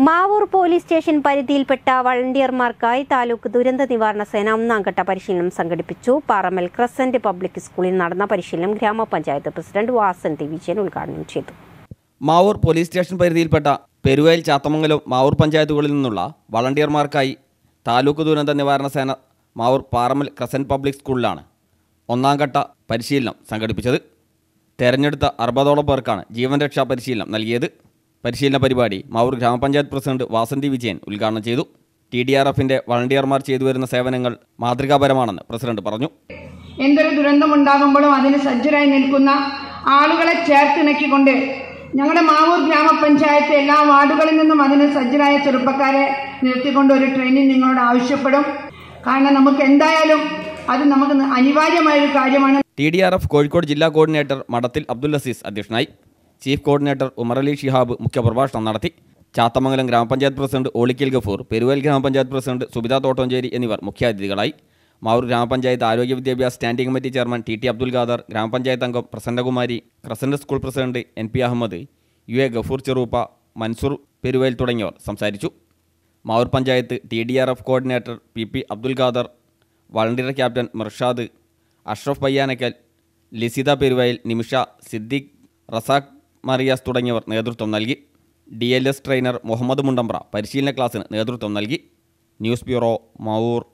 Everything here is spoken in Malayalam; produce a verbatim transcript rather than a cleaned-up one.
മാവൂർ പോലീസ് സ്റ്റേഷൻ പരിധിയിൽപ്പെട്ട വളണ്ടിയർമാർക്കായി താലൂക്ക് ദുരന്ത നിവാരണ സേന ഒന്നാം ഘട്ട പരിശീലനം സംഘടിപ്പിച്ചു. പാറമൽ ക്രസന്റ് പബ്ലിക് സ്കൂളിൽ നടന്ന പരിശീലനം ഗ്രാമപഞ്ചായത്ത് പ്രസിഡന്റ് വാസന്തി വിജയൻ ഉദ്ഘാടനം ചെയ്തു. മാവൂർ പോലീസ് സ്റ്റേഷൻ പരിധിയിൽപ്പെട്ട പെരുവയൽ, ചാത്തമംഗലം, മാവൂർ പഞ്ചായത്തുകളിൽ നിന്നുള്ള വളണ്ടിയർമാർക്കായി താലൂക്ക് ദുരന്ത നിവാരണ സേന മാവൂർ പാറമൽ ക്രസന്റ് പബ്ലിക് സ്കൂളിലാണ് ഒന്നാം ഘട്ട പരിശീലനം സംഘടിപ്പിച്ചത്. തെരഞ്ഞെടുത്ത അറുപതോളം പേർക്കാണ് ജീവൻ രക്ഷാ പരിശീലനം നൽകിയത്. പരിശീലന പരിപാടി മാവൂർ ഗ്രാമപഞ്ചായത്ത് പ്രസിഡന്റ് വാസന്തി വിജയൻ ഉദ്ഘാടനം ചെയ്തു. ടി ഡി ആർ എഫിന്റെ വളണ്ടിയർമാർ ചെയ്തു വരുന്ന സേവനങ്ങൾ മാതൃകാപരമാണെന്ന് പ്രസിഡന്റ് പറഞ്ഞു. എന്തൊരു ദുരന്തമുണ്ടാകുമ്പോഴും അതിന് സജ്ജരായി നിൽക്കുന്ന ആളുകളെ ചേർത്തിണക്കിക്കൊണ്ട് ഞങ്ങളുടെ മാവൂർ ഗ്രാമപഞ്ചായത്ത് എല്ലാ വാർഡുകളിൽ നിന്നും അതിന് സജ്ജരായ ചെറുപ്പക്കാരെ നിർത്തിക്കൊണ്ട് ഒരു ട്രെയിനിങ് നിങ്ങളോട് ആവശ്യപ്പെടും. കാരണം നമുക്ക് എന്തായാലും അത് നമുക്ക് അനിവാര്യമായൊരു കാര്യമാണ്. T D R F Kozhikode ജില്ലാ കോർഡിനേറ്റർ മഠത്തിൽ അബ്ദുൽ അസീസ് അധ്യക്ഷനായി. ചീഫ് കോർഡിനേറ്റർ ഉമർ അലി ഷിഹാബ് മുഖ്യപ്രഭാഷണം നടത്തി. ചാത്തമംഗലം ഗ്രാമപഞ്ചായത്ത് പ്രസിഡന്റ് ഓളിക്കൽ ഗഫൂർ, പെരുവയൽ ഗ്രാമപഞ്ചായത്ത് പ്രസിഡന്റ് സുബിത തോട്ടോഞ്ചേരി എന്നിവർ മുഖ്യാതിഥികളായി. മാവൂർ ഗ്രാമപഞ്ചായത്ത് ആരോഗ്യ വിദ്യാഭ്യാസ standing committee chairman T T Abdul Khader, ഗ്രാമപഞ്ചായത്ത് അംഗം Prasannakumari, crescent school president N P Ahammed, U A Gafoor Cheruppa, Mansoor Peruvayal തുടങ്ങിയവർ സംസാരിച്ചു. Mavoor panchayat T D R F coordinator P P Abdul Khader, volunteer captain Mirshad, Ashraf Payyanakkal, Lisitha Peruvayal, Nimisha, Siddique, Razak Mariyas തുടങ്ങിയവർ നേതൃത്വം നൽകി. D L S trainer Muhammad Mundambra പരിശീലന ക്ലാസ്സിന് നേതൃത്വം നൽകി. News bureau, Mavoor.